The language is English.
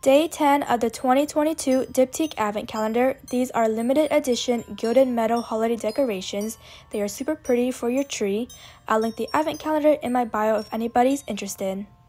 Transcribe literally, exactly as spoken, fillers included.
Day ten of the twenty twenty-two Diptyque Advent Calendar. These are limited edition gilded metal holiday decorations. They are super pretty for your tree. I'll link the Advent Calendar in my bio if anybody's interested.